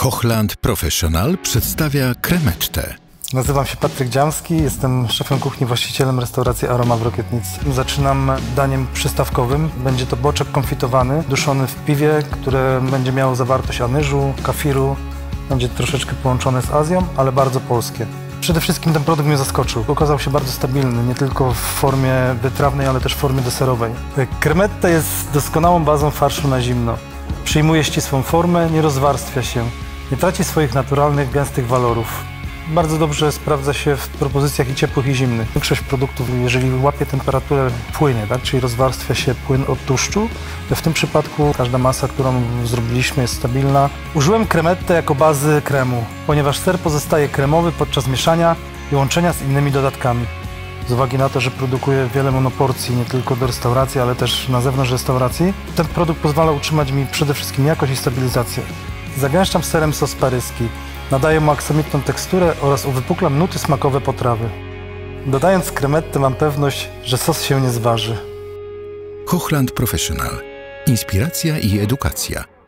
Hochland Professional przedstawia kremettę. Nazywam się Patryk Dziamski, jestem szefem kuchni, właścicielem restauracji Aroma w Rokietnicy. Zaczynam daniem przystawkowym. Będzie to boczek konfitowany, duszony w piwie, które będzie miało zawartość anyżu, kafiru. Będzie troszeczkę połączone z Azją, ale bardzo polskie. Przede wszystkim ten produkt mnie zaskoczył. Okazał się bardzo stabilny, nie tylko w formie wytrawnej, ale też w formie deserowej. Kremetta jest doskonałą bazą farszu na zimno. Przyjmuje ścisłą formę, nie rozwarstwia się, nie traci swoich naturalnych, gęstych walorów. Bardzo dobrze sprawdza się w propozycjach i ciepłych, i zimnych. Większość produktów, jeżeli łapie temperaturę, płynie, tak? Czyli rozwarstwia się płyn od tłuszczu. W tym przypadku każda masa, którą zrobiliśmy, jest stabilna. Użyłem kremettę jako bazy kremu, ponieważ ser pozostaje kremowy podczas mieszania i łączenia z innymi dodatkami. Z uwagi na to, że produkuję wiele monoporcji, nie tylko do restauracji, ale też na zewnątrz restauracji, ten produkt pozwala utrzymać mi przede wszystkim jakość i stabilizację. Zagęszczam serem sos paryski. Nadaję mu aksamitną teksturę oraz uwypuklam nuty smakowe potrawy. Dodając kremettę mam pewność, że sos się nie zważy. Hochland Professional. Inspiracja i edukacja.